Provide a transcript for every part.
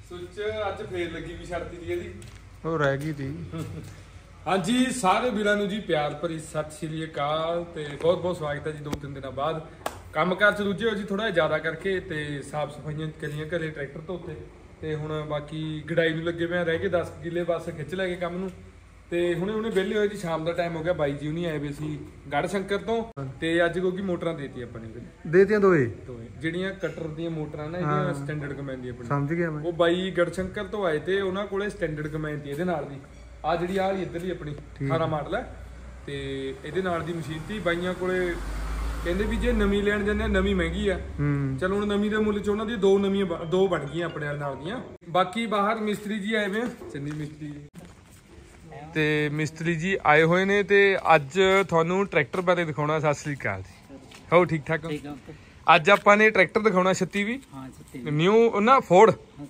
ਸੁੱਚ ਅੱਜ ਫੇਰ ਲੱਗੀ ਵੀ ਛੱਡਤੀ ਦੀ ਇਹਦੀ ਉਹ ਰਹਿ ਗਈ ਤੀ। ਹਾਂਜੀ ਸਾਰੇ ਵੀਰਾਂ ਨੂੰ ਜੀ ਪਿਆਰ ਭਰੀ ਸਤਿ ਸ਼੍ਰੀ ਅਕਾਲ ਤੇ ਬਹੁਤ ਬਹੁਤ ਸਵਾਗਤ ਹੈ ਜੀ 2-3 ਦਿਨਾਂ ਬਾਅਦ ਕੰਮਕਾਰ ਚ ਰੁੱਝੇ ਹੋ ਜੀ ਥੋੜਾ ਜ਼ਿਆਦਾ ਕਰਕੇ ਤੇ ਸਾਫ ਸਫਾਈਆਂ ਕਰੀਆਂ ਘਰੇ ਟਰੈਕਟਰ ਧੋਤੇ ਤੇ ਹੁਣ ਬਾਕੀ ਗੜਾਈ ਨੂੰ ਲੱਗੇ ਪਏ ਰਹਿ ਗਏ 10 ਕਿੱਲੇ ਬਸ ਖਿੱਚ ਲੈ ਕੇ ਕੰਮ ਨੂੰ ਤੇ ਹੁਣੇ ਵਿਹਲੇ ਹੋਏ ਜੀ ਸ਼ਾਮ ਦਾ ਟਾਈਮ ਹੋ ਗਿਆ ਬਾਈ ਜੀ ਹੁਣੀ ਆਏ ਵੇ ਸੀ ਗੜ ਸ਼ੰਕਰ ਤੋਂ ਤੇ ਅੱਜ ਕਿਉਂਕਿ ਮੋਟਰਾਂ ਦੇਤੀ ਆਪਾਂ ਨੇ ਦੇਤੀਆਂ ਦੋਏ ਜਿਹੜੀਆਂ ਕਟਰ ਦੀਆਂ ਮੋਟਰਾਂ ਨਾ ਇਹਦੀਆਂ ਸਟੈਂਡਰਡ ਕਮੈਨ ਦੀ ਆਪਣੀ ਸਮਝ ਗਿਆ ਮੈਂ। ਉਹ ਬਾਈ ਗੜ ਸ਼ੰਕਰ ਤੋਂ ਆਏ ਤੇ ਉਹਨਾਂ ਕੋਲੇ ਸਟੈਂਡਰਡ ਕਮੈਨ ਦੀ ਇਹਦੇ ਨਾਲ ਦੀ ਆ ਜਿਹੜੀ ਆ ਇੱਧਰਲੀ ਆਪਣੀ 18 ਮਾਡਲ ਹੈ ਤੇ ਇਹਦੇ ਨਾਲ ਦੀ ਮਸ਼ੀਨ ਤੀ ਬਾਈਆਂ ਕੋਲੇ ਕਹਿੰਦੇ ਵੀ ਜੇ ਨਵੀਂ ਲੈਣ ਜਾਂਦੇ ਆ ਨਵੀਂ ਮਹਿੰਗੀ ਆ ਚਲੋ ਹੁਣ ਨਵੀਂ ਦੇ ਮੁੱਲ ਚ ਉਹਨਾਂ ਦੀ ਦੋ ਬਣ ਗਈਆਂ ਆਪਣੇ ਨਾਲ ਦੀਆਂ। ਬਾਕੀ ਬਾਹਰ ਮਿਸਤਰੀ ਜੀ ਆਏ ਵੇ ਆ ਚੰਨੀ ਮਿਸਤਰੀ ਤੇ ਮਿਸਤਰੀ ਜੀ ਆਏ ਹੋਏ ਨੇ ਤੇ ਅੱਜ ਤੁਹਾਨੂੰ ਟਰੈਕਟਰ ਬਾਰੇ ਦਿਖਾਉਣਾ। ਸਤਿ ਸ੍ਰੀ ਅਕਾਲ ਜੀ, ਹੋ ਠੀਕ ਠਾਕ? ਅੱਜ ਆਪਾਂ ਨੇ ਟਰੈਕਟਰ ਦਿਖਾਉਣਾ 3620 ਨਿਊ ਨਾ ਫੋਰਡ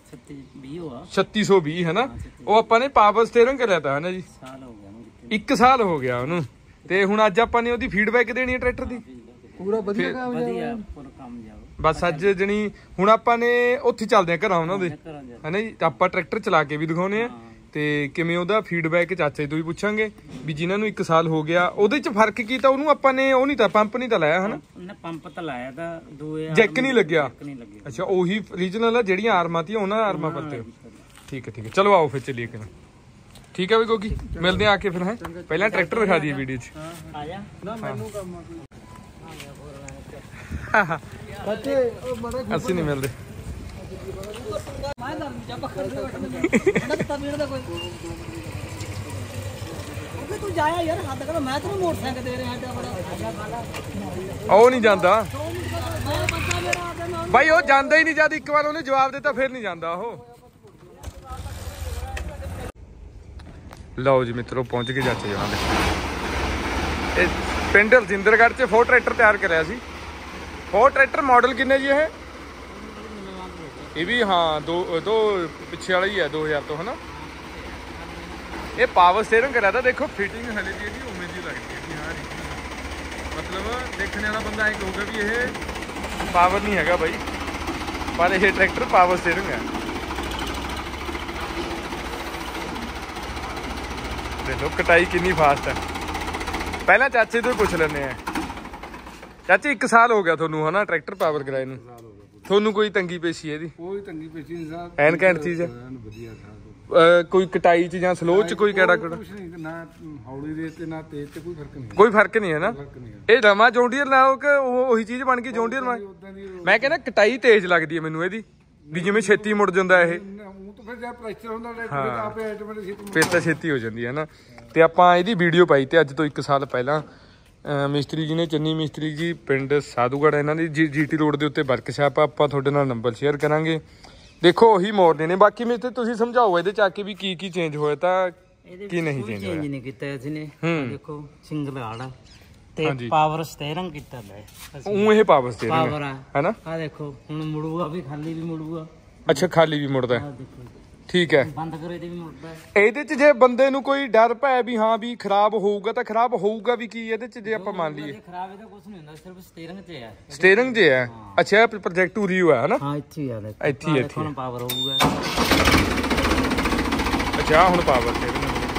3620 ਹੈ ਨਾ। ਉਹ ਆਪਾਂ ਨੇ ਪਾਵਰ ਸਟੀਅਰਿੰਗ ਕਰਿਆ ਤਾ ਹੈ ਨਾ ਜੀ, 1 ਸਾਲ ਹੋ ਗਿਆ ਉਹਨੂੰ ਤੇ ਹੁਣ ਅੱਜ ਆਪਾਂ ਨੇ ਉਹਦੀ ਫੀਡਬੈਕ ਦੇਣੀ ਹੈ ਟਰੈਕਟਰ ਦੀ। ਪੂਰਾ ਵਧੀਆ ਬਸ ਅੱਜ ਜਣੀ ਹੁਣ ਆਪਾਂ ਨੇ ਉੱਥੇ ਚੱਲਦੇ ਆ ਘਰਾਂ ਉਹਨਾਂ ਦੇ ਹੈ ਨਾ ਜੀ, ਆਪਾਂ ਟਰੈਕਟਰ ਚਲਾ ਕੇ ਵੀ ਦਿਖਾਉਣੇ ਆ ਤੇ ਕਿਵੇਂ ਉਹਦਾ ਫੀਡਬੈਕ ਚਾਚੇ ਤੋਂ ਵੀ ਪੁੱਛਾਂਗੇ ਵੀ ਜਿਨ੍ਹਾਂ ਨੂੰ 1 ਸਾਲ ਹੋ ਗਿਆ ਉਹਦੇ ਚ ਫਰਕ ਕੀ ਤਾਂ ਉਹਨੂੰ ਆਪਾਂ ਨੇ ਉਹ ਨਹੀਂ ਤਾਂ ਪੰਪ ਨਹੀਂ ਤਾਂ ਲਾਇਆ ਹਨਾ, ਪੰਪ ਤਾਂ ਲਾਇਆ ਤਾਂ ਜੈਕ ਨਹੀਂ ਲੱਗਿਆ। ਅੱਛਾ ਉਹੀ ਰੀਜਨਲ ਆ ਜਿਹੜੀਆਂ ਆਰਮਾਂ ਤੀ ਉਹਨਾਂ ਆਰਮਾਂ ਪੱਤੇ। ਠੀਕ ਹੈ ਚਲੋ ਆਓ ਫਿਰ ਚੱਲੀਏ ਕਿਨਾਂ। ਠੀਕ ਹੈ ਵੀ ਕੋਕੀ ਮਿਲਦੇ ਆ ਕੇ ਫਿਰ ਹੈ ਪਹਿਲਾਂ ਟਰੈਕਟਰ ਦਿਖਾ ਦਈਏ ਵੀਡੀਓ ਚ। ਆ ਜਾ ਨਾ ਮੈਨੂੰ ਕੰਮ ਅਸੀਂ ਨਹੀਂ ਮਿਲਦੇ ਤੂੰ ਜਾਇਆ ਯਾਰ ਹੱਦ ਕਰ ਮੈਂ ਤੈਨੂੰ ਮੋਟਰਸਾਈਕਲ ਦੇ ਰਿਹਾ ਉਹ ਨਹੀਂ ਜਾਂਦਾ ਬਾਈ, ਉਹ ਜਾਂਦਾ ਹੀ ਨਹੀਂ ਜਦ ਇੱਕ ਵਾਰ ਉਹਨੇ ਜਵਾਬ ਦਿੱਤਾ ਫਿਰ ਨਹੀਂ ਜਾਂਦਾ ਉਹ। ਲਓ ਜੀ ਮਿੱਤਰੋ ਪਹੁੰਚ ਗਏ ਚਾਚੇ ਜਵਾਂ ਦੇ। ਇਹ ਪਿੰਡ ਰਜਿੰਦਰਗੜ੍ਹ ਚ ਫੋਰ ਟਰੈਕਟਰ ਤਿਆਰ ਕਰਿਆ ਸੀ। ਫੋਰ ਟਰੈਕਟਰ ਮਾਡਲ ਕਿੰਨੇ ਜੀ ਇਹ ਵੀ ਹਾਂ ਦੋ ਪਿੱਛੇ ਵਾਲਾ ਹੀ ਹੈ 2000 ਤੋਂ ਹਨਾ। ਇਹ ਪਾਵਰ ਸਟੀਅਰਿੰਗ ਕਰਿਆ ਤਾਂ ਦੇਖੋ ਫਿਟਿੰਗ ਹਲੇ ਦੀ ਇਹਦੀ ਉਵੇਂ ਦੀ ਲੱਗਦੀ ਹੈ ਕਿ ਹਾਂ ਮਤਲਬ ਦੇਖਣ ਵਾਲਾ ਬੰਦਾ ਇਹ ਕਹੂਗਾ ਵੀ ਇਹ ਪਾਵਰ ਨਹੀਂ ਹੈਗਾ ਬਾਈ, ਪਰ ਇਹ ਟਰੈਕਟਰ ਪਾਵਰ ਸਟੀਅਰਿੰਗ ਹੈ। ਦੇਖੋ ਕਟਾਈ ਕਿੰਨੀ ਫਾਸਟ ਹੈ। ਪਹਿਲਾਂ ਚਾਚੇ ਤੋਂ ਹੀ ਪੁੱਛ ਲੈਂਦੇ ਆ। ਚਾਚੇ 1 ਸਾਲ ਹੋ ਗਿਆ ਤੁਹਾਨੂੰ ਹਨਾ ਟਰੈਕਟਰ ਪਾਵਰ ਕਰਾਏ ਨੂੰ, ਤੁਹਾਨੂੰ ਕੋਈ ਤੰਗੀ ਪੇਸ਼ੀ ਇਹਦੀ? ਕੋਈ ਤੰਗੀ ਪੇਸ਼ੀ ਨਹੀਂ ਸਾਹਿਬ, ਐਨ ਘੈਂਟ ਚੀਜ਼ ਹੈ ਵਧੀਆ ਸਾਹਿਬ। ਕੋਈ ਕਟਾਈ ਚ ਜਾਂ ਸਲੋ ਚ ਕੋਈ ਕਿਹੜਾ ਕੁਛ ਨਹੀਂ, ਨਾ ਹੌਲੀ ਦੇ ਤੇ ਨਾ ਤੇਜ਼ ਤੇ ਕੋਈ ਫਰਕ ਨਹੀਂ, ਕੋਈ ਫਰਕ ਨਹੀਂ ਹੈ ਨਾ। ਇਹ ਨਵਾਂ ਜੌਂਡੀਅਰ ਲਾਓ ਕਿ ਉਹੀ ਚੀਜ਼ ਬਣ ਗਈ ਜੌਂਡੀਅਰ? ਮੈਂ ਕਹਿੰਦਾ ਕਟਾਈ ਤੇਜ਼ ਲੱਗਦੀ ਹੈ ਮੈਨੂੰ ਇਹਦੀ, ਵੀ ਜਿਵੇਂ ਛੇਤੀ ਮੁੜ ਜਾਂਦਾ ਇਹ। ਫਿਰ ਤਾਂ ਛੇਤੀ ਹੋ ਜਾਂਦੀ ਹੈ ਨਾ। ਤੇ ਆਪਾਂ ਇਹਦੀ ਵੀਡੀਓ ਪਾਈ ਤੇ ਅੱਜ ਤੋਂ 1 ਸਾਲ ਪਹਿਲਾਂ ਮਿਸਤਰੀ ਜੀ ਨੇ, ਚੰਨੀ ਮਿਸਤਰੀ ਜੀ ਪਿੰਡ ਸਾਧੂਗੜ੍ਹ, ਇਹਨਾਂ ਦੀ ਜੀਟੀ ਰੋਡ ਦੇ ਉੱਤੇ ਵਰਕਸ਼ਾਪ ਆ। ਆਪਾਂ ਤੁਹਾਡੇ ਨਾਲ ਨੰਬਰ ਸ਼ੇਅਰ ਕਰਾਂਗੇ। ਦੇਖੋ ਉਹੀ ਮੋੜਨੇ ਨੇ। ਬਾਕੀ ਮਿਸਤਰੀ ਤੁਸੀਂ ਸਮਝਾਓ ਇਹਦੇ ਚ ਆ ਕੇ ਵੀ ਕੀ ਚੇਂਜ ਹੋਇਆ ਤਾਂ ਕੀ ਨਹੀਂ ਚੇਂਜ ਹੋਇਆ। ਨਹੀਂ ਕੀਤਾ ਅਸੀਂ ਨੇ, ਦੇਖੋ ਸਿੰਗਲ ਆੜਾ ਤੇ ਪਾਵਰ ਸਟੀਅਰਿੰਗ ਕੀਤਾ ਲੈ ਉਹ ਇਹ ਪਾਵਰ ਸਟੀਅਰਿੰਗ ਪਾਵਰ ਹੈ ਨਾ। ਆ ਦੇਖੋ ਹੁਣ ਮੁੜੂਗਾ ਵੀ, ਖਾਲੀ ਵੀ ਮੁੜੂਗਾ। ਅੱਛਾ ਖਾਲੀ ਵੀ ਮੁੜਦਾ, ਠੀਕ ਹੈ। ਬੰਦ ਕਰੇ ਤੇ ਵੀ ਮੁੜਦਾ। ਇਹਦੇ ਚ ਜੇ ਬੰਦੇ ਨੂੰ ਕੋਈ ਡਰ ਭੈ ਵੀ ਹਾਂ ਵੀ ਖਰਾਬ ਹੋਊਗਾ ਤਾਂ ਖਰਾਬ ਹੋਊਗਾ ਵੀ ਕੀ ਇਹਦੇ ਚ ਜੇ ਆਪਾਂ ਮੰਨ ਲਈਏ? ਖਰਾਬ ਇਹਦਾ ਕੁਝ ਨਹੀਂ ਹੁੰਦਾ, ਸਿਰਫ ਸਟੀਅਰਿੰਗ 'ਚ ਹੈ। ਸਟੀਅਰਿੰਗ 'ਚ ਹੈ। ਅੱਛਾ ਪ੍ਰੋਜੈਕਟ ਉਰੀਓ ਹੈ ਹਨਾ? ਹਾਂ ਇੱਥੇ ਹੀ ਆ, ਇੱਥੇ ਹੁਣ ਪਾਵਰ ਹੋਊਗਾ। ਅੱਛਾ ਹੁਣ ਪਾਵਰ ਤੇ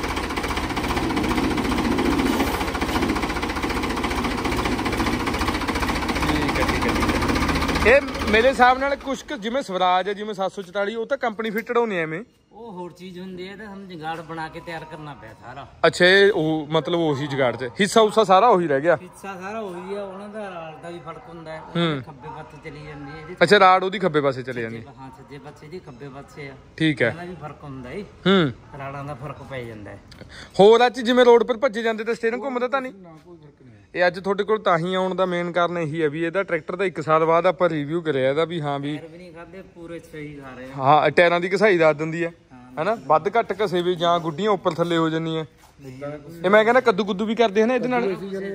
ਇਹ ਮੇਰੇ ਹਿਸਾਬ ਨਾਲ ਕੁਛ ਜਿਵੇਂ ਸਵਰਾਜ ਹੈ, ਜਿਵੇਂ 744 ਉਹ ਤਾਂ ਕੰਪਨੀ ਫਿੱਟਡ ਹੋਣੇ ਐਵੇਂ। ਉਹ ਹੋਰ ਚੀਜ਼ ਹੁੰਦੀ ਹੈ ਤਾਂ ਸਾਨੂੰ ਜਗਾੜ ਬਣਾ ਕੇ ਤਿਆਰ ਕਰਨਾ ਪਿਆ ਸਾਰਾ। ਅੱਛਾ ਉਹ ਮਤਲਬ ਉਹੀ ਜਗਾੜ ਚ ਹਿੱਸਾ ਉਸਾ ਸਾਰਾ ਉਹੀ ਰਹਿ ਗਿਆ। ਹਿੱਸਾ ਸਾਰਾ ਉਹੀ ਆ, ਉਹਨਾਂ ਦਾ ਰਾਡ ਦਾ ਵੀ ਫਰਕ ਹੁੰਦਾ ਹੈ। ਖੱਬੇ ਪਾਸੇ ਚਲੀ ਜਾਂਦੀ ਹੈ ਇਹਦੀ। ਅੱਛਾ ਰਾਡ ਉਹਦੀ ਖੱਬੇ ਪਾਸੇ ਚਲੀ ਜਾਂਦੀ? ਹਾਂ ਸੱਜੇ ਪਾਸੇ ਦੀ, ਖੱਬੇ ਪਾਸੇ ਆ। ਠੀਕ ਹੈ, ਇਹਨਾਂ ਵੀ ਫਰਕ ਹੁੰਦਾ ਹੈ। ਰਾੜਾਂ ਦਾ ਫਰਕ ਪੈ ਜਾਂਦਾ ਹੈ। ਹੋਰ ਅੱਜ ਜਿਵੇਂ ਰੋਡ ਪਰ ਭੱਜੇ ਜਾਂਦੇ ਤਾਂ ਸਟੀਅਰਿੰਗ ਘੁੰਮਦਾ ਤਾਂ ਨਹੀਂ? ਇਹ ਅੱਜ ਤੁਹਾਡੇ ਕੋਲ ਤਾਂ ਹੀ ਆਉਣ ਦਾ ਮੇਨ ਕਾਰਨ ਇਹੀ ਹੈ ਵੀ ਇਹਦਾ ਟਰੈਕਟਰ ਦਾ 1 ਸਾਲ ਬਾਅਦ ਆਪਾਂ ਰਿਵਿਊ ਕਰਿਆ ਇਹਦਾ ਵੀ ਹਾਂ ਵੀ ਪੂਰੇ ਸਹੀ ਖਾ ਰਹੇ ਹਾਂ ਟਾਇਰਾਂ ਦੀ ਘਸਾਈ ਦੱਸ ਦਿੰਦੀ ਹੈ ਹਨਾ। ਵੱਧ ਘੱਟ ਘਸੇ ਵੀ ਜਾਂ ਗੁੱਡੀਆਂ ਉੱਪਰ ਥੱਲੇ ਹੋ ਜਾਂਦੀਆਂ। ਇਹ ਮੈਂ ਕਹਿੰਦਾ ਕੱਦੂ ਵੀ ਕਰਦੇ ਹਨ ਇਹਦੇ ਨਾਲ।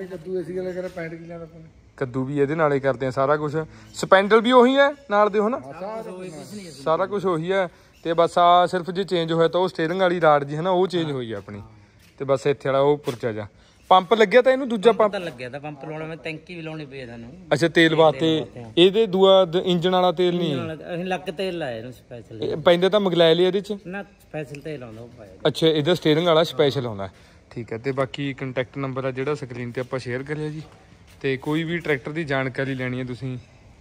ਕੱਦੂ ਵੀ ਇਹਦੇ ਨਾਲ ਹੀ ਕਰਦੇ ਆ ਸਾਰਾ ਕੁਝ। ਸਪੈਂਡਲ ਵੀ ਉਹੀ ਹੈ ਨਾਲ ਦੇ ਹਨਾ, ਸਾਰਾ ਕੁਝ ਉਹੀ ਹੈ। ਤੇ ਬਸ ਆ ਸਿਰਫ ਜੇ ਚੇਂਜ ਹੋਇਆ ਤਾਂ ਉਹ ਸਟੀਅਰਿੰਗ ਵਾਲੀ ਰਾਡ ਜੀ ਹਨਾ ਉਹ ਚੇਂਜ ਹੋਈ ਹੈ ਆਪਣੀ। ਤੇ ਬਸ ਇੱਥੇ ਵਾਲਾ ਉਹ ਪੁਰਚਾ ਜਾ ਪੰਪ ਲੱਗਿਆ ਤਾਂ ਇਹਨੂੰ ਦੂਜਾ ਪੰਪ ਤਾਂ ਲੱਗਿਆ ਤਾਂ ਪੰਪ ਲਾਉਣਾ ਮੈਂ ਟੈਂਕੀ ਵੀ ਲਾਉਣੀ ਪਈ ਤੁਹਾਨੂੰ। ਅੱਛਾ ਤੇਲ ਵਾਸਤੇ ਇਹਦੇ ਦੂਆ ਇੰਜਣ ਵਾਲਾ ਤੇਲ ਨਹੀਂ ਅਸੀਂ ਲੱਗ ਤੇਲ ਲਾਇਆ ਇਹਨੂੰ ਸਪੈਸ਼ਲ। ਪੈਂਦੇ ਤਾਂ ਮਗਲੈਲ ਇਹਦੇ ਚ ਨਾ ਸਪੈਸ਼ਲ ਤੇਲ ਆਉਂਦਾ ਉਹ ਪਾਇਆ। ਅੱਛਾ ਇਹਦਾ ਸਟੀਅਰਿੰਗ ਵਾਲਾ ਸਪੈਸ਼ਲ ਆਉਂਦਾ। ਠੀਕ ਹੈ ਤੇ ਬਾਕੀ ਕੰਟੈਕਟ ਨੰਬਰ ਆ ਜਿਹੜਾ ਸਕਰੀਨ ਤੇ ਆਪਾਂ ਸ਼ੇਅਰ ਕਰਿਆ ਜੀ। ਤੇ ਕੋਈ ਵੀ ਟਰੈਕਟਰ ਦੀ ਜਾਣਕਾਰੀ ਲੈਣੀ ਹੈ ਤੁਸੀਂ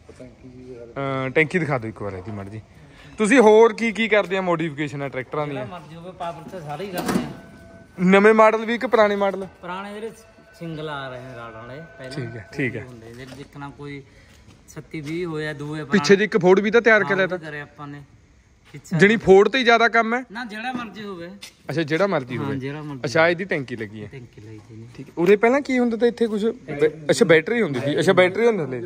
ਟੈਂਕੀ ਦਿਖਾ ਦਿਓ ਇੱਕ ਵਾਰ ਇਹਦੀ ਮੜ ਜੀ। ਤੁਸੀਂ ਹੋਰ ਕੀ ਕਰਦੇ ਆ ਮੋਡੀਫਿਕੇਸ਼ਨ ਆ ਟਰੈਕਟਰਾਂ ਦੀਆਂ? ਮਰਜ਼ੀ ਹੋਵੇ ਪਾਵਰ ਤੇ ਸਾਰੇ ਹੀ ਕਰਦੇ ਆ। ਨਵੇਂ ਮਾਡਲ ਵੀ ਕਿ ਪੁਰਾਣੇ ਮਾਡਲ? ਪੁਰਾਣੇ ਜਿਹੜੇ ਸਿੰਗਲ ਆ ਰਹੇ ਨੇ ਰਾਡ ਵਾਲੇ ਪਹਿਲਾਂ ਠੀਕ ਹੈ ਹੁੰਦੇ ਜਿਹੜੇ ਜਿੱਕਣਾ ਕੋਈ 37 20 ਹੋਇਆ ਦੂਏ ਪਿੱਛੇ ਦੀ ਇੱਕ ਫੋਰਡ ਵੀ ਤਾਂ ਤਿਆਰ ਕਰਿਆ ਤਾਂ ਕਰੇ ਆਪਾਂ ਨੇ ਜਣੀ ਫੋਰਡ ਤੇ ਹੀ ਜ਼ਿਆਦਾ ਕੰਮ ਹੈ ਨਾ ਜਿਹੜਾ ਮਰਜ਼ੀ ਹੋਵੇ। ਅੱਛਾ ਜਿਹੜਾ ਮਰਜ਼ੀ ਹੋਵੇ। ਜਿਹੜਾ ਮਰਜ਼ੀ। ਅੱਛਾ ਇਹਦੀ ਟੈਂਕੀ ਲੱਗੀ ਹੈ। ਟੈਂਕੀ ਲਈ ਸੀ ਠੀਕ ਹੈ। ਉਰੇ ਪਹਿਲਾਂ ਕੀ ਹੁੰਦਾ ਤਾਂ ਇੱਥੇ ਕੁਝ ਅੱਛਾ ਬੈਟਰੀ ਹੁੰਦੀ ਸੀ। ਅੱਛਾ ਬੈਟਰੀ ਹੁੰਦਾ ਥੱਲੇ।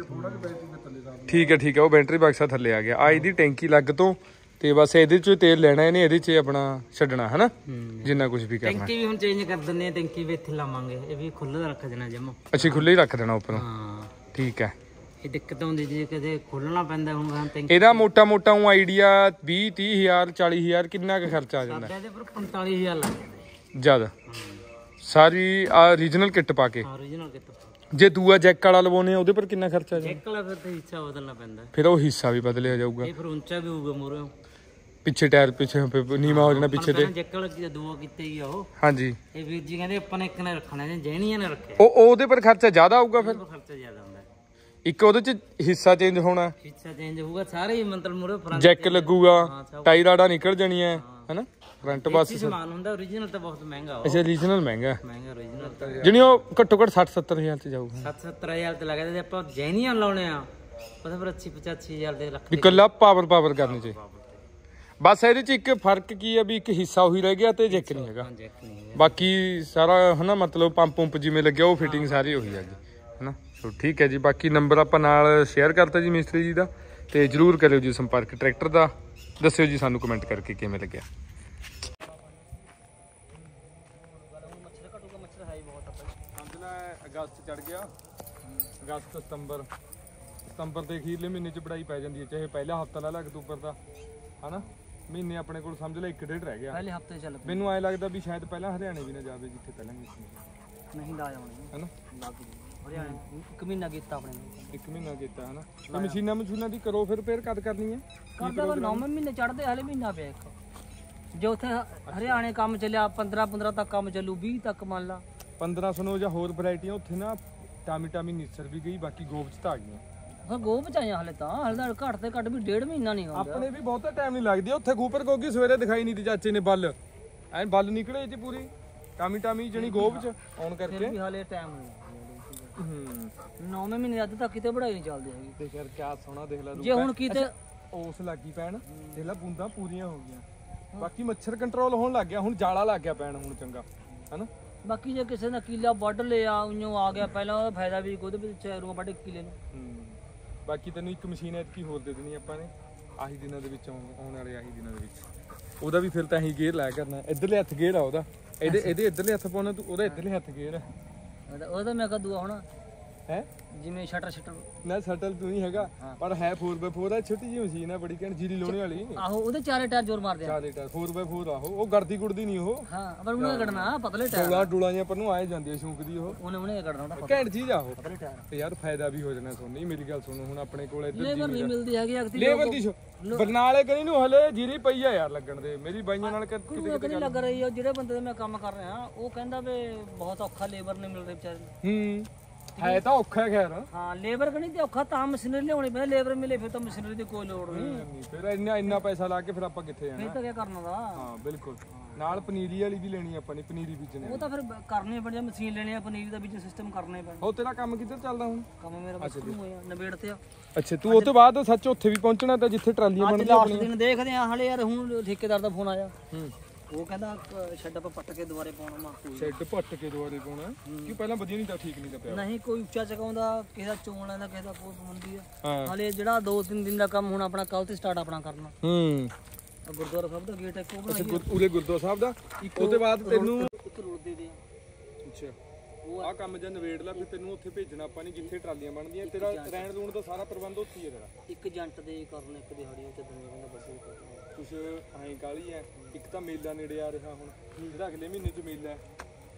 ਠੀਕ ਹੈ ਉਹ ਬੈਟਰੀ ਬਕਸਾ ਥੱਲੇ ਆ ਗਿਆ। ਆ ਇਹਦੀ ਟੈਂਕੀ ਲੱਗ ਤੋਂ ਤੇ ਬਸ ਇਹਦੇ ਚੋਂ ਤੇਲ ਲੈਣਾ ਇਹਨੇ ਇਹਦੇ 'ਚ ਆਪਣਾ ਛੱਡਣਾ ਹਨਾ ਜਿੰਨਾ ਕੁਝ ਵੀ ਕਰਨਾ। ਟੈਂਕੀ ਵੀ ਹੁਣ ਚੇਂਜ ਕਰ ਦਿੰਦੇ ਆ। ਟੈਂਕੀ ਵੀ ਇੱਥੇ ਲਾਵਾਂਗੇ ਇਹ ਵੀ ਖੁੱਲ੍ਹਾ ਰੱਖ ਦੇਣਾ ਜਮਾ। ਅੱਛਾ ਖੁੱਲ੍ਹਾ ਹੀ ਰੱਖ ਦੇਣਾ ਉੱਪਰੋਂ। ਹਾਂ ਠੀਕ ਹੈ। ਇਹ ਦਿੱਕਤ ਹੁੰਦੀ ਜੇ ਕਦੇ ਖੋਲਣਾ ਪੈਂਦਾ ਹੁਣ ਟੈਂਕੀ। ਇਹਦਾ ਮੋਟਾ ਆਈਡੀਆ 20 30 ਹਜ਼ਾਰ 40 ਹਜ਼ਾਰ ਕਿੰਨਾ ਕੁ ਖਰਚਾ ਆ ਜਾਂਦਾ? ਇਹਦੇ ਪਰ 45000 ਲੱਗ ਜਾਂਦਾ ਜ਼ਿਆਦਾ ਸਾਰੀ ਆ ਰੀਜਨਲ ਕਿੱਟ ਪਾ ਕੇ। ਓਰੀਜਨਲ ਕਿੱਟ ਜੇ ਦੂਆ ਜੈਕ ਵਾਲਾ ਲਵਾਉਣੇ ਆ ਉਹਦੇ ਪਰ ਕਿੰਨਾ ਖਰਚਾ ਆ ਜਾਂਦਾ? ਜੈਕ ਵਾਲਾ ਫਿਰ ਤੇ ਹਿੱਸਾ ਬਦਲਣਾ ਪੈਂਦਾ। ਫਿਰ ਉਹ ਹਿੱਸਾ ਵੀ ਬਦਲਿਆ ਜਾਊਗਾ। ਇਹ ਫਿਰ ਉੱਚਾ ਵੀ ਹੋਊਗਾ ਮੂਹਰੇ ਪਿੱਛੇ ਟਾਇਰ ਪਿੱਛੇ ਨੀਵਾ ਹੋ ਜਾਣਾ ਪਿੱਛੇ ਤੇ। ਜੈਕ ਵਾਲਾ ਦੋ ਕੀਤੇ ਹੀ ਆ ਉਹ। ਹਾਂਜੀ ਇਹ ਵੀਰ ਜੀ ਕਹਿੰਦੇ ਆਪਾਂ ਨੇ ਇੱਕ ਨੇ ਰੱਖਣਾ ਜੇ ਜੈਨੀਆਂ ਨੇ ਰੱਖਿਆ ਉਹਦੇ ਪਰ ਖਰਚਾ ਜ਼ਿਆਦਾ ਆਊਗਾ ਫਿਰ? ਖਰਚਾ ਜ਼ਿਆਦਾ ਹੁੰਦਾ। ਇੱਕ ਉਹਦੇ ਚ ਹਿੱਸਾ ਚੇਂਜ ਹੋਣਾ। ਹਿੱਸਾ ਚੇਂਜ ਹੋਊਗਾ ਸਾਰੇ ਹੀ ਮਤਲਬ ਮੂਹਰੇ ਫਰੰਟ ਜੈਕ ਲੱਗੂਗਾ ਟਾਇਰਾੜਾ ਨਿਕਲ ਜਾਣੀਆਂ ਹਨਾ ਫਰੰਟ ਬਸ। ਸਮਾਨ ਹੁੰਦਾ ਓਰੀਜਨਲ ਤਾਂ ਬਹੁਤ ਮਹਿੰਗਾ ਅੱਛਾ ਰੀਜਨਲ ਮਹਿੰਗਾ ਓਰੀਜਨਲ ਜਿਹਨੀ ਉਹ ਘੱਟੋ ਘੱਟ 60 70 ਹਜ਼ਾਰ ਚ ਜਾਊਗਾ। 70-70000 ਤੇ ਲੱਗਦਾ ਜੇ ਆਪਾਂ ਜੈਨੀਆਂ ਲਾਉਣੇ ਆ ਉਹਦੇ ਪਰ 80-85 ਦੇ ਲੱਖ ਵੀ ਇਕੱਲਾ ਪਾਵਰ ਕਰਨੀ ਚਾਹੀਦੀ। ਬਸ ਇਹਦੇ ਚ ਇੱਕ ਫਰਕ ਕੀ ਆ ਵੀ ਇੱਕ ਹਿੱਸਾ ਉਹੀ ਰਹਿ ਗਿਆ ਤੇ ਜੈਕ ਨਹੀਂ ਹੈਗਾ। ਬਾਕੀ ਸਾਰਾ ਹਨਾ ਮਤਲਬ ਪੰਪ ਜਿਵੇਂ ਲੱਗਿਆ ਉਹ ਫਿਟਿੰਗ ਸਾਰੀ ਉਹੀ ਹੈਗੀ ਹਨਾ। ਠੀਕ ਹੈ ਜੀ। ਬਾਕੀ ਨੰਬਰ ਆਪਾਂ ਨਾਲ ਸ਼ੇਅਰ ਕਰਤਾ ਜੀ ਮਿਸਤਰੀ ਜੀ ਦਾ ਤੇ ਜਰੂਰ ਕਰਿਓ ਜੀ ਸੰਪਰਕ ਟਰੈਕਟਰ ਦਾ। ਦੱਸਿਓ ਜੀ ਸਾਨੂੰ ਕਮੈਂਟ ਕਰਕੇ ਕਿਵੇਂ ਲੱਗਿਆ। ਅਗਸਤ ਚੜ ਗਿਆ। ਅਗਸਤ ਸਤੰਬਰ ਦੇ ਅਖੀਰਲੇ ਮਹੀਨੇ ਚ ਬੜਾਈ ਪੈ ਜਾਂਦੀ ਹੈ ਚਾਹੇ ਪਹਿਲਾ ਹਫਤਾ ਲਾ ਲਾ ਅਕਤੂਬਰ ਦਾ ਹਨਾ। ਮਹੀਨੇ ਆਪਣੇ ਕੋਲ ਸਮਝ ਲੈ 1.5 ਰਹਿ ਗਿਆ। ਪਹਿਲੇ ਹਫਤੇ ਚੱਲ ਮੈਨੂੰ ਐ ਲੱਗਦਾ ਵੀ ਸ਼ਾਇਦ ਪਹਿਲਾਂ ਹਰਿਆਣੇ ਵੀ ਨਾ ਜਾਵੇ ਜਿੱਥੇ ਪਹਿਲਾਂ ਨਹੀਂ ਲਾ ਆਉਣੀ ਹਨਾ। ਹਰਿਆਣੇ 1 ਮਹੀਨਾ ਕੀਤਾ ਆਪਣੇ ਨੂੰ। 1 ਮਹੀਨਾ ਕੀਤਾ ਹਨਾ। ਤਾਂ ਮਸ਼ੀਨਾਂ ਦੀ ਕਰੋ ਫਿਰ ਕਦ ਕਰਨੀ ਹੈ? ਕਰਦਾ ਤਾਂ 9 ਮਹੀਨੇ ਚੜਦੇ ਹਲੇ ਮਹੀਨਾ ਪਿਆ ਇੱਕ। ਜੇ ਉੱਥੇ ਹਰਿਆਣੇ ਕੰਮ ਚੱਲਿਆ 15 ਤੱਕ ਕੰਮ ਚੱਲੂ 20 ਤੱਕ ਮੰਨ ਲਾ 1500 ਜਾਂ ਹੋਰ ਵੈਰਾਈਟੀਆਂ ਉੱਥੇ ਨਾ ਟਾਮੀ ਨਿਸਰ ਵੀ ਗਈ। ਬਾਕੀ ਗੋਬ ਚ ਤਾਂ ਆ ਗਈਆਂ। ਹਾਂ ਗੋਹ ਬਚਾਈਆਂ ਹਲੇ ਤਾਂ ਘੱਟ ਤੇ ਘੱਟ ਵੀ 1.5 ਮਹੀਨਾ ਨਹੀਂ ਹੁੰਦਾ। ਆਪਣੇ ਵੀ ਬਹੁਤਾ ਟਾਈਮ ਨਹੀਂ ਲੱਗਦੀ ਉੱਥੇ ਗੂਪਰ ਗੋਗੀ ਸਵੇਰੇ ਦਿਖਾਈ ਨਹੀਂ ਦੀ ਚਾਚੇ ਨੇ ਬੱਲ ਐਨ ਬੱਲ ਨਿਕਲੇ ਜੀ ਪੂਰੀ ਟਾਮੀ ਜਣੀ ਗੋਬ ਚ ਆਉਣ ਕਰਕੇ ਵੀ ਹਲੇ ਟਾਈਮ ਨਹੀਂ। 9ਵੇਂ ਮਹੀਨੇ ਅੱਜ ਤੱਕ ਕਿਤੇ ਬੜਾਈ ਨਹੀਂ ਚੱਲਦੀ ਹੈਗੀ। ਦੇਖ ਯਾਰ ਕਿਆ ਸੋਹਣਾ ਦੇਖ ਲੈ। ਜੇ ਹੁਣ ਕਿਤੇ ਉਸ ਲੱਗੀ ਪੈਣ ਦੇਖ ਲੈ ਬੂੰਦਾਂ ਪੂਰੀਆਂ ਹੋ ਗਈਆਂ। ਬਾਕੀ ਮੱਛਰ ਕੰਟਰੋਲ ਹੋਣ ਲੱਗ ਗਿਆ ਹੁਣ ਜਾਲਾ ਲੱਗ ਗਿਆ ਪੈਣ ਹੁਣ ਚੰਗਾ ਹਨਾ। ਬਾਕੀ ਜੇ ਕਿਸੇ ਨੇ ਕੀਲਾ ਵੱਢ ਲਿਆ ਉਈਓ ਆ ਗਿਆ ਪਹਿਲਾਂ ਉਹਦਾ ਫਾਇਦਾ ਵੀ ਉਹਦੇ ਵਿੱਚ ਰੂਆ ਵੱਢ ਕਿਲੇ ਨੂੰ। ਬਾਕੀ ਤੈਨੂੰ ਇੱਕ ਮਸ਼ੀਨ ਐਤਕੀ ਹੋਰ ਦੇ ਦੇਣੀ ਆਪਾਂ ਨੇ ਆਹੀ ਦਿਨਾਂ ਦੇ ਵਿੱਚ ਆਉਣ ਵਾਲੇ ਆਹੀ ਦਿਨਾਂ ਦੇ ਵਿੱਚ। ਉਹਦਾ ਵੀ ਫਿਰ ਤਾਂ ਅਸੀਂ ਗੇਅਰ ਲਾਇਆ ਕਰਨਾ। ਇੱਧਰਲੇ ਹੱਥ ਗੇਅਰ ਆ ਉਹਦਾ ਇਹਦੇ ਇੱਧਰਲੇ ਹੱਥ ਪਾਉਣਾ ਤੂੰ ਉਹਦਾ ਇੱਧਰਲੇ ਹੱਥ ਗੇਅਰ ਹੈ। ਉਹਦਾ ਮੈਂ ਕਦੂਆ ਹੋਣਾ ਹੈ ਜਿਵੇਂ ਸ਼ਟਰ ਨਾ ਸਟਲ ਤੂੰ ਹੀ ਹੈਗਾ ਪਰ ਹੈ 4x4 ਹੈ ਛੋਟੀ ਜਿਹੀ ਮਸ਼ੀਨ ਹੈ ਬੜੀ ਘੈਂਟ ਜੀਰੀ ਲਾਉਣੇ ਵਾਲੀ। ਆਹੋ ਉਹਦੇ ਚਾਰੇ ਟਾਇਰ ਜ਼ੋਰ ਮਾਰਦੇ ਆ। ਚਾਰੇ ਟਾਇਰ 4x4 ਆਹੋ ਉਹ ਗੜਦੀ ਗੁੜਦੀ ਨਹੀਂ ਉਹ। ਹਾਂ ਪਰ ਉਹਨੇ ਕੱਢਣਾ ਪਤਲੇ ਟਾਇਰ ਡੂਲਾਂ ਜਿਹਾ ਪਰ ਨੂੰ ਆਏ ਜਾਂਦੀ ਹੈ ਸ਼ੌਂਕਦੀ ਉਹ ਉਹਨੇ ਕੱਢਣਾ ਘੈਂਟ ਚੀਜ਼ ਆ ਉਹ। ਪਤਲੇ ਟਾਇਰ ਤੇ ਯਾਰ ਫਾਇਦਾ ਵੀ ਹੋ ਜਾਣਾ ਸੋਨੀ ਮੇਰੀ ਗੱਲ ਸੁਣੋ ਹੁਣ ਆਪਣੇ ਕੋਲ ਇੱਧਰ ਲੇਬਰ ਨਹੀਂ ਮਿਲਦੀ ਹੈਗੀ ਅਗਤੀ ਲੇਬਰ ਦੀ ਬਰਨਾਲੇ ਕਰੀ ਨੂੰ ਹਲੇ ਜੀਰੀ ਪਈ ਆ ਯਾਰ ਲੱਗਣ ਦੇ ਮੇਰੀ ਬਾਈਆਂ ਨਾਲ ਕਿਤੇ ਨਹੀਂ ਲੱਗ ਰਹੀ। ਉਹ ਜਿਹੜੇ ਬੰਦੇ ਦੇ ਮੈਂ ਕੰਮ ਕਰ ਰਿਹਾ ਉਹ ਕਹਿੰਦਾ ਵੀ ਬਹੁਤ ਔਖਾ ਲੇਬਰ ਨਹੀਂ ਮਿਲ ਰਹੀ ਵਿਚਾਰੇ। ਹੈ ਤਾਂ ਔਖਾ ਖੈਰ। ਹਾਂ ਲੇਬਰ ਕਣੀ ਤੇ ਔਖਾ ਤਾਂ ਮਸ਼ੀਨਰੀ ਲਿਆਉਣੀ ਪੈਂਦੀ। ਲੇਬਰ ਮਿਲੇ ਫਿਰ ਤਾਂ ਮਸ਼ੀਨਰੀ ਦੀ ਕੋਈ ਲੋੜ ਨਹੀਂ। ਫਿਰ ਇੰਨਾ ਪੈਸਾ ਲਾ ਕੇ ਫਿਰ ਆਪਾਂ ਕਿੱਥੇ ਜਾਣਾ? ਫਿਰ ਤਾਂ ਕੀ ਕਰਨਾ ਦਾ। ਹਾਂ ਬਿਲਕੁਲ ਨਾਲ ਪਨੀਰੀ ਵਾਲੀ ਵੀ ਲੈਣੀ ਆਪਾਂ ਨੇ ਪਨੀਰੀ ਬੀਜਣੀ। ਉਹ ਤਾਂ ਫਿਰ ਕਰਨੀ ਪੈਣੀ ਮਸ਼ੀਨ ਲੈਣੀ ਆ ਪਨੀਰੀ ਦਾ ਬਿਜ਼ਨਸ ਸਿਸਟਮ ਕਰਨਾ ਹੀ ਪੈਣਾ। ਉਹ ਤੇਰਾ ਕੰਮ ਕਿੱਧਰ ਚੱਲਦਾ ਹੁਣ? ਕੰਮ ਮੇਰਾ ਬਸ ਸ਼ੁਰੂ ਹੋਇਆ ਨਵੇੜ ਤੇ ਆ। ਅੱਛਾ ਤੂੰ ਉਹ ਤੋਂ ਬਾਅਦ ਸੱਚ ਉੱਥੇ ਵੀ ਪਹੁੰਚਣਾ ਤਾਂ ਜਿੱਥੇ ਟਰਾਲੀਆਂ ਬਣਦੀਆਂ ਲਾਸਟ ਦਿਨ ਦੇਖਦੇ ਆ ਹਲੇ ਯਾਰ ਹੁਣ ਠੇਕੇਦਾਰ ਦਾ ਫੋਨ ਆਇਆ। ਉਹ ਕਹਿੰਦਾ ਸ਼ੈੱਡ ਆਪਾਂ ਪੱਟ ਕੇ ਦੁਬਾਰੇ ਪਾਉਣਾ ਮਾ ਕੋਈ ਸ਼ੈੱਡ ਪੱਟ ਕੇ ਦੁਬਾਰੇ ਪਾਉਣਾ ਕਿ ਪਹਿਲਾਂ ਵਧੀਆ ਨਹੀਂ ਤਾਂ ਠੀਕ ਨਹੀਂ ਤਾਂ ਪਿਆ ਨਹੀਂ ਕੋਈ ਉੱਚਾ ਚਕਾਉਂਦਾ ਕਿਸੇ ਦਾ ਚੋਣ ਲੈਂਦਾ ਕਿਸੇ ਦਾ ਕੋਈ ਪਾਬੰਦੀ ਆ। ਹਲੇ ਜਿਹੜਾ 2-3 ਦਿਨ ਦਾ ਕੰਮ ਹੁਣ ਆਪਣਾ ਕੱਲ ਤੇ ਸਟਾਰਟ ਆਪਣਾ ਕਰਨਾ। ਗੁਰਦੁਆਰਾ ਸਾਹਿਬ ਦਾ ਗੇਟ ਇੱਕ ਉਹ ਬਣਾਇਆ ਉਰੇ ਗੁਰਦੁਆਰਾ ਸਾਹਿਬ ਦਾ। ਉਹਦੇ ਬਾਅਦ ਤੈਨੂੰ ਇੱਕ ਰੋਡ ਦੇ ਦੇ ਅੱਛਾ ਉਹ ਆ ਕੰਮ ਜਾਂ ਨਵੇੜ ਲਾ ਫਿਰ ਤੈਨੂੰ ਉੱਥੇ ਭੇਜਣਾ ਆਪਾਂ ਨਹੀਂ ਜਿੱਥੇ ਟਰਾਲੀਆਂ ਬਣਦੀਆਂ। ਤੇਰਾ ਰਹਿਣ ਰੂਣ ਦਾ ਸਾਰਾ ਪ੍ਰਬੰਧ ਉੱਥੇ ਹੀ ਹੈ ਤੇਰਾ। ਇੱਕ ਜੰਟ ਦੇ ਕਰਨ ਇੱਕ ਦਿਹਾੜੀ ਵਿੱਚ ਦੁਨੀਆ ਕਹਿੰਦਾ ਬਸ ਕੁਛ ਐਂ ਕਾਹਲੀ ਐ। ਇੱਕ ਤਾਂ ਮੇਲਾ ਨੇੜੇ ਆ ਰਿਹਾ ਹੁਣ ਜਿਹੜਾ ਅਗਲੇ ਮਹੀਨੇ 'ਚ ਮੇਲਾ ਹੈ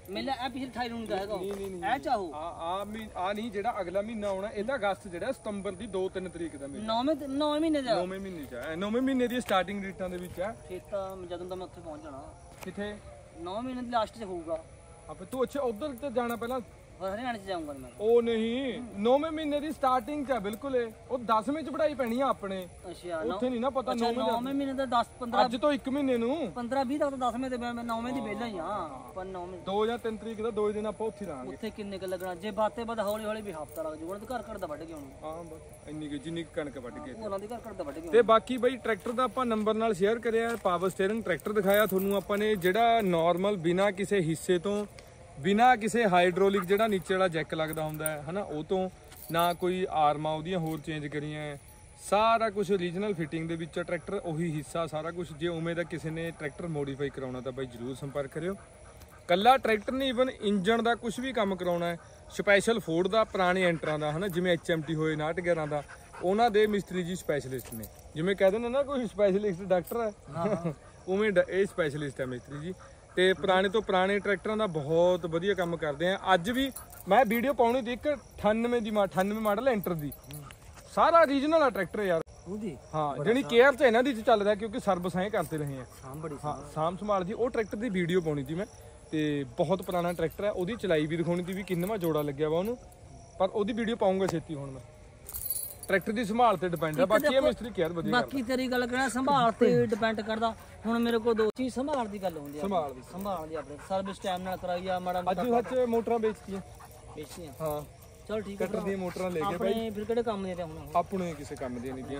ਮੇਲਾ ਇਹ ਪਿਛਲੇ 28 ਨੂੰ ਦਾ ਹੈਗਾ ਇਹ ਚਾਹੋ ਆ ਨਹੀਂ ਜਿਹੜਾ ਅਗਲਾ ਮਹੀਨਾ ਆਉਣਾ ਇਹਦਾ ਅਗਸਤ ਜਿਹੜਾ ਸਤੰਬਰ ਦੀ 2-3 ਤਰੀਕ ਦਾ ਮੇਲਾ 9 ਮਹੀਨੇ ਦਾ 9ਵੇਂ ਮਹੀਨੇ ਚ ਹੈ 9ਵੇਂ ਮਹੀਨੇ ਦੀ ਸਟਾਰਟਿੰਗ ਡੇਟਾਂ ਦੇ ਵਿੱਚ ਹੈ ਫਿਰ ਤਾਂ ਜਦੋਂ ਤਾਂ ਮੈਂ ਉੱਥੇ ਪਹੁੰਚ ਜਾਣਾ ਕਿੱਥੇ 9 ਮਹੀਨੇ ਦੀ ਲਾਸਟ 'ਚ ਹੋਊਗਾ ਆਪੇ ਤੂੰ ਅੱਛਾ ਉਧਰ ਤੇ ਜਾਣਾ ਪਹਿਲਾਂ ਹਰਿਆਣੇ 'ਚ ਜਾਊਂਗਾ ਮੈਂ ਉਹ ਨਹੀਂ 9ਵੇਂ ਮਹੀਨੇ ਦੀ ਸਟਾਰਟਿੰਗ ਚ ਹੈ ਬਿਲਕੁਲ ਉਹ 10ਵੇਂ ਚ ਪੜਾਈ ਪੈਣੀ ਆ ਆਪਣੇ ਅੱਛਾ ਉੱਥੇ ਨਹੀਂ ਨਾ ਪਤਾ 9ਵੇਂ ਮਹੀਨੇ ਦਾ 10 15 ਅੱਜ ਤੋਂ 1 ਮਹੀਨੇ ਨੂੰ 15 20 ਤੱਕ ਤਾਂ 10ਵੇਂ ਤੇ ਮੈਂ 9ਵੇਂ ਦੀ ਵਿਹਲਾ ਹੀ ਆ ਪਰ 9ਵੇਂ 2 ਜਾਂ 3 ਤਰੀਕ ਦਾ 2 ਦਿਨ ਆਪਾਂ ਉੱਥੇ ਰਹਾਂਗੇ ਉੱਥੇ ਕਿੰਨੇ ਕੁ ਲੱਗਣਾ ਜੇ ਬਾਤੇ ਬਾਦ ਹੌਲੀ ਹੌਲੀ ਵੀ ਹਫਤਾ ਲੱਗ ਜੂਗਾ ਤੇ ਘਰ ਦਾ ਵੱਢ ਕੇ ਆਉਣਾ ਹਾਂ ਬਸ ਇੰਨੀ ਕੁ ਜਿੰਨੀ ਕੁ ਕਣਕ ਵੱਢ ਕੇ ਉਹਨਾਂ ਦੇ ਘਰ ਦਾ ਵੱਢ ਕੇ ਤੇ ਬਾਕੀ ਬਈ ਟਰੈਕਟਰ ਦਾ ਆਪਾਂ ਨੰਬਰ ਨਾਲ ਸ਼ੇਅਰ ਕਰਿਆ ਪਾਵਰ ਸਟੀਅਰਿੰਗ ਟਰੈਕਟਰ ਦਿਖਾਇਆ ਤੁਹਾਨੂੰ ਆਪਾਂ ਨੇ ਜਿਹੜਾ ਨਾਰਮਲ ਬਿਨਾ ਕਿਸੇ ਹਿੱਸੇ ਤੋਂ ਬਿਨਾ ਕਿਸੇ ਹਾਈਡ੍ਰੋਲਿਕ ਜਿਹੜਾ ਨੀਚੇ ਵਾਲਾ ਜੈਕ ਲੱਗਦਾ ਹੁੰਦਾ ਹੈ ਹਨਾ ਉਹ ਤੋਂ ਨਾ ਕੋਈ ਆਰਮਾਂ ਉਹਦੀਆਂ ਹੋਰ ਚੇਂਜ ਕਰੀਆਂ ਸਾਰਾ ਕੁਝ ਓਰੀਜਨਲ ਫਿਟਿੰਗ ਦੇ ਵਿੱਚ ਟਰੈਕਟਰ ਉਹੀ ਹਿੱਸਾ ਸਾਰਾ ਕੁਝ ਜੇ ਉਵੇਂ ਦਾ ਕਿਸੇ ਨੇ ਟਰੈਕਟਰ ਮੋਡੀਫਾਈ ਕਰਾਉਣਾ ਤਾਂ ਬਾਈ ਜਰੂਰ ਸੰਪਰਕ ਕਰਿਓ ਕੱਲਾ ਟਰੈਕਟਰ ਨਹੀਂ ਇਵਨ ਇੰਜਨ ਦਾ ਕੁਝ ਵੀ ਕੰਮ ਕਰਾਉਣਾ ਹੈ ਸਪੈਸ਼ਲ ਫੋਰਡ ਦਾ ਪੁਰਾਣੇ ਐਂਟਰਾਂ ਦਾ ਹਨਾ ਜਿਵੇਂ HMT ਹੋਏ 911 ਦਾ ਉਹਨਾਂ ਦੇ ਮਿਸਤਰੀ ਜੀ ਸਪੈਸ਼ਲਿਸਟ ਨੇ ਜਿਵੇਂ ਕਹਿ ਦਿੰਦੇ ਨਾ ਕੋਈ ਸਪੈਸ਼ਲਿਸਟ ਡਾਕਟਰ ਹੈ ਉਵੇਂ ਇਹ ਸਪੈਸ਼ਲਿਸਟ ਹੈ ਮਿਸਤਰੀ ਜੀ ਤੇ ਪੁਰਾਣੇ ਤੋਂ ਪੁਰਾਣੇ ਟਰੈਕਟਰਾਂ ਦਾ ਬਹੁਤ ਵਧੀਆ ਕੰਮ ਕਰਦੇ ਆ ਅੱਜ ਵੀ ਮੈਂ ਵੀਡੀਓ ਪਾਉਣੀ ਸੀ ਇੱਕ 98 ਮਾਡਲ ਐਂਟਰ ਦੀ ਸਾਰਾ ਓਰੀਜਨਲ ਆ ਟਰੈਕਟਰ ਯਾਰ ਉਹਦੀ ਹਾਂ ਜਿਹੜੀ ਕੇਅਰ ਚ ਇਹਨਾਂ ਦੀ ਚੱਲ ਰਿਹਾ ਕਿਉਂਕਿ ਸਰਵਿਸ ਐ ਕਰਦੇ ਰਹੇ ਆ ਸਾਂਭ ਬੜੀ ਸਾਂਭ ਸੰਭਾਲ ਦੀ ਉਹ ਟਰੈਕਟਰ ਦੀ ਵੀਡੀਓ ਪਾਉਣੀ ਸੀ ਮੈਂ ਤੇ ਬਹੁਤ ਪੁਰਾਣਾ ਟਰੈਕਟਰ ਹੈ ਉਹਦੀ ਚਲਾਈ ਵੀ ਦਿਖਾਉਣੀ ਸੀ ਵੀ ਕਿੰਨਵਾਂ ਜੋੜਾ ਲੱਗਿਆ ਵਾ ਉਹਨੂੰ ਪਰ ਉਹਦੀ ਵੀਡੀਓ ਪਾਉਂਗਾ ਛੇਤੀ ਹੁਣ ਮੈਂ ਟਰੈਕਟਰ ਦੀ ਸੰਭਾਲ ਤੇ ਡਿਪੈਂਡ ਹੈ ਬਾਕੀ ਇਹ ਮਿਸਤਰੀ ਕੇਅਰ ਵਧੀਆ ਬਾਕੀ ਤੇਰੀ ਗੱਲ ਕਰਾਂ ਸੰਭਾਲ ਤੇ ਡਿਪੈਂਡ ਕਰਦਾ ਹੁਣ ਮੇਰੇ ਕੋਲ ਦੋ ਚੀਜ਼ ਸੰਭਾਲ ਦੀ ਗੱਲ ਹੁੰਦੀ ਆ ਸੰਭਾਲ ਦੀ ਆਪਣੇ ਸਰਵਿਸ ਟਾਈਮ ਨਾਲ ਕਰਾਈ ਆ ਮਾੜਾ ਅੱਜ ਸੱਚ ਮੋਟਰਾਂ ਵੇਚਤੀਆਂ ਵੇਚੀਆਂ ਹਾਂ ਚਲ ਠੀਕ ਹੈ ਕਟਰ ਦੀਆਂ ਮੋਟਰਾਂ ਲੈ ਕੇ ਆਪਣੇ ਫਿਰ ਕਿਹੜੇ ਕੰਮ ਦੀਆਂ ਤੇ ਹੁਣ ਆਪਣੇ ਕਿਸੇ ਕੰਮ ਦੀਆਂ ਨਹੀਂ ਗੀਆਂ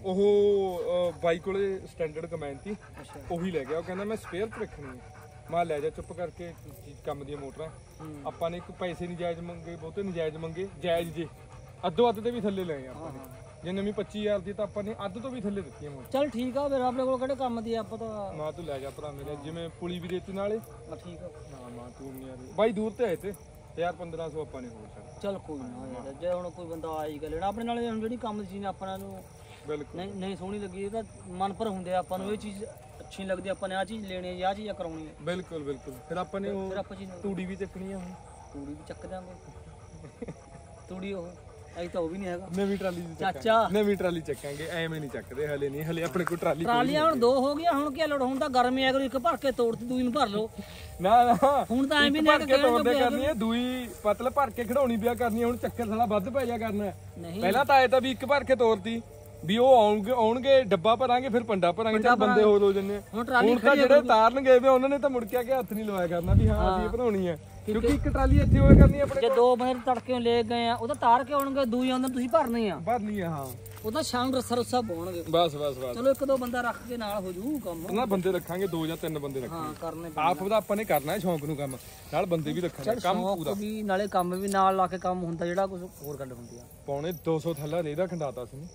ਉਹ ਬਾਈ ਕੋਲੇ ਸਟੈਂਡਰਡ ਕਮੈਨ ਸੀ ਉਹੀ ਲੈ ਗਿਆ ਉਹ ਕਹਿੰਦਾ ਮੈਂ ਸਪੇਅਰ ਤੇ ਰੱਖਣੀ ਹੈ ਮੈਂ ਲੈ ਜਾ ਚੁੱਪ ਕਰਕੇ ਕੰਮ ਦੀਆਂ ਮੋਟਰਾਂ ਆਪਾਂ ਨੇ ਇੱਕ ਪੈਸੇ ਨਹੀਂ ਜਾਇਜ਼ ਮੰਗੇ ਬਹੁਤੇ ਨਜਾਇਜ਼ ਮੰਗੇ ਜਾਇਜ਼ ਜੇ ਅੱਧੋ ਅੱਧ ਤੇ ਵੀ ਥੱਲੇ ਲਏ ਆਪਾਂ ਨੇ ਜੇ ਨਵੀਂ 25000 ਦੀ ਤਾਂ ਆਪਾਂ ਨੇ ਅੱਧ ਤੋਂ ਵੀ ਥੱਲੇ ਦਿੱਤੀਆਂ ਮੋਟਰਾਂ ਚਲ ਠੀਕ ਆ ਫਿਰ ਆਪਣੇ ਕੋਲ ਕਿਹੜੇ ਕੰਮ ਦੀ ਆਪਾਂ ਤਾਂ ਮਾਂ ਤੂੰ ਲੈ ਜਾ ਭਰਾ ਮੇਰੇ ਜਿਵੇਂ ਪੁਲੀ ਵੀ ਦੇਤੀ ਨਾਲੇ ਠੀਕ ਆ ਨਾ ਮਾਂ ਤੂੰ ਨਹੀਂ ਆ ਬਾਈ ਦੂਰ ਤੇ ਆਏ ਤੇ 1500 ਆਪਾਂ ਨੇ ਹੋਰ ਛੱਡ ਚਲ ਕੋਈ ਨਾ ਯਾਰ ਜੇ ਹੁਣ ਕੋਈ ਬੰਦਾ ਆਏਗਾ ਲੈਣਾ ਆਪਣੇ ਨਾਲ ਹੁਣ ਜਿਹੜੀ ਕੰਮ ਦੀ ਚੀਜ਼ ਆਪਾਂ ਨੂੰ ਬਿਲਕੁਲ ਨਹੀਂ ਸੋਹਣੀ ਲੱਗੀ ਇਹ ਤਾਂ ਮਨ ਪਰ ਹੁੰਦੇ ਆਪਾਂ ਨੂੰ ਇਹ ਚੀਜ਼ ਅੱਛੀ ਲੱਗਦੀ ਆਪਾਂ ਨੇ ਆ ਚੀਜ਼ ਲੈਣੀ ਹੈ ਜਾਂ ਚੀਜ਼ ਕਰਾਉਣੀ ਹੈ ਬਿਲਕੁਲ ਫਿਰ ਆਪਾਂ ਨੇ ਉਹ ਤੂੜੀ ਵੀ ਚੱਕਣੀ ਆ ਹੁਣ ਤੂੜੀ ਵੀ ਚੱਕ ਦਾਂਗੇ ਤੂੜੀ ਉਹ ਅਜੇ ਤਾਂ ਉਹ ਵੀ ਨਹੀਂ ਹੈਗਾ ਨਵੀਂ ਟਰਾਲੀ ਚਾਚਾ ਨਵੀਂ ਟਰਾਲੀ ਚੱਕਾਂਗੇ ਐਵੇਂ ਨਹੀਂ ਚੱਕਦੇ ਹਲੇ ਆਪਣੇ ਕੋਲ ਟਰਾਲੀਆਂ ਹੁਣ 2 ਹੋ ਗਈਆਂ ਹੁਣ ਕੀ ਲੋੜ ਹੁਣ ਤਾਂ ਗਰਮੀ ਆ ਇੱਕ ਭਰ ਕੇ ਤੋੜਤੀ ਦੂਈ ਨੂੰ ਭਰ ਲਓ ਨਾ ਹੁਣ ਤਾਂ ਐਵੇਂ ਨਹੀਂ ਕਿ ਤੋੜਦੇ ਕਰਨੀ ਹੈ ਦੂਈ ਪਤਲ ਭਰ ਕੇ ਖੜਾਉਣੀ ਪਿਆ ਕਰਨੀ ਹੁਣ ਚੱਕਰ ਸਾਲਾ ਵੱਧ ਪੈ ਜਾ ਕਰਨਾ ਪਹਿਲਾਂ ਤਾਂ ਆਏ ਤਾਂ ਵੀ ਇੱਕ ਭਰ ਕੇ ਤੋੜਤੀ ਵੀ ਉਹ ਆਉਣਗੇ ਡੱਬਾ ਭਰਾਂਗੇ ਫਿਰ ਪੰਡਾ ਭਰਾਂਗੇ ਚੱਲ ਬੰਦੇ ਹੋਰ ਹੋ ਜੰਨੇ ਹੁਣ ਤਾਂ ਜਿਹੜੇ ਤਾਰਨ ਗਏ ਵੇ ਉਹਨਾਂ ਨੇ ਤਾਂ ਮੁੜ ਕੇ ਆ ਕੇ ਹੱਥ ਨਹੀਂ ਲਵਾਇਆ ਕਰਨਾ ਵੀ ਹਾਂ ਅਸੀਂ ਭਰਾਉਣੀ ਹੈ ਕਿਉਂਕਿ ਇੱਕ ਟਰਾਲੀ ਇੱਥੇ ਹੋਇਆ ਕਰਨੀ ਆਪਣੇ ਜੇ 2 ਬੰਦੇ ਤੜਕੇ ਲੈ ਗਏ ਆ ਉਹ ਤਾਂ ਤਾਰ ਕੇ ਆਉਣਗੇ ਦੂਈ ਆਉਂਦੇ ਤੁਸੀਂ ਭਰਨੀ ਆ ਹਾਂ ਉਹ ਤਾਂ ਸ਼ਾਮ ਰੱਸਾ ਪਾਉਣਗੇ ਬਸ ਚਲੋ 1-2 ਬੰਦਾ ਰੱਖ ਕੇ ਨਾਲ ਹੋ ਜੂ ਕੰਮ ਉਹਨਾਂ ਬੰਦੇ ਰੱਖਾਂਗੇ 2 ਜਾਂ 3 ਬੰਦੇ ਰੱਖਾਂਗੇ ਹਾਂ ਕਰਨੇ ਆਪ ਦਾ ਆਪਾਂ ਨੇ ਕਰਨਾ ਹੈ ਸ਼ੌਂਕ ਨੂੰ ਕੰਮ ਨਾਲ ਬੰਦੇ ਵੀ ਰੱਖਣੇ ਕੰਮ ਪੂਰਾ ਵੀ ਨਾਲੇ ਕੰਮ ਵੀ ਨਾਲ ਲਾ ਕੇ ਕੰਮ ਹੁੰਦਾ ਜਿਹੜਾ ਕੁਝ ਹੋਰ ਗੱਲ ਹੁੰਦੀ ਆ ਪੌਣੇ 200 ਥੱਲਾ ਰੇਦਾ ਖੰਡਾਤਾ ਸੀ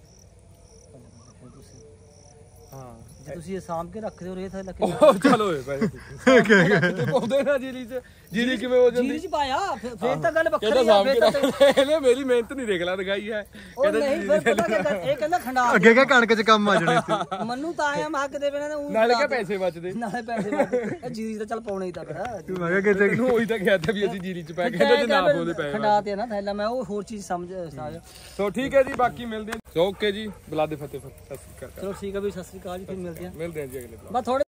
ਹਾਂ ਜੇ ਤੁਸੀਂ ਇਹ ਸਾਂਭ ਕੇ ਰੱਖਦੇ ਹੋ ਰੇ ਥੱਲੇ ਉਹ ਚਲੋ ਓਏ ਭਾਈ ਤੇ ਪਾਉਂਦੇ ਨਾ ਜੀਰੀ ਕਿਵੇਂ ਹੋ ਜਾਂਦੀ ਜੀਰੀ ਚ ਪਾਇਆ ਫੇਰ ਤਾਂ ਗੱਲ ਵੱਖਰੀ ਆ ਫੇਰ ਤਾਂ ਇਹਨੇ ਮੇਰੀ ਮਿਹਨਤ ਨਹੀਂ ਦੇਖ ਲਾ ਦਿਖਾਈ ਹੈ ਨਹੀਂ ਫਿਰ ਪਤਾ ਇਹ ਕਹਿੰਦਾ ਖੰਡਾ ਅੱਗੇ ਕਾ ਕਣਕ ਚ ਕੰਮ ਆ ਜਾਣੇ ਸੀ ਮੰਨੂ ਤਾਂ ਆਇਆ ਮੈਂ ਕਿਤੇ ਬਿਨਾਂ ਨਾਲੇ ਕਿ ਪੈਸੇ ਬਚਦੇ ਨਾਲੇ ਪੈਸੇ ਬਚਦੇ ਜੀਰੀ ਤਾਂ ਚੱਲ ਪਾਉਣਾ ਹੀ ਤਾਂ ਫਿਰ ਤੂੰ ਮੈਂ ਕਿਹਾ ਕਿਤੇ ਤੈਨੂੰ ਉਹੀ ਤਾਂ ਕਿਹਾ ਤਾਂ ਵੀ ਅਸੀਂ ਜੀਰੀ ਚ ਪੈ ਕਹਿੰਦੇ ਜੇ ਨਾ ਬੋਲੇ ਪਏ ਖੰਡਾ ਤੇ ਨਾ ਥੈਲਾ ਮੈਂ ਉਹ ਹੋਰ ਚੀਜ਼ ਸਮਝ ਸੋ ਠੀਕ ਹੈ ਜੀ ਬਾਕੀ ਮਿਲਦੇ ਹਾਂ ਓਕੇ ਜੀ ਬੁਲਾ ਦੇ ਫਤਿਹ ਸਤਿ ਸ਼੍ਰੀ ਅਕਾਲ ਚਲੋ ਠੀਕ ਹੈ ਵੀ ਸਤਿ ਸ੍ਰੀ ਅਕਾਲ ਜੀ ਫਿਰ ਮਿਲਦੇ ਆ ਜੀ ਅਗਲੇ ਬਸ ਥੋੜੇ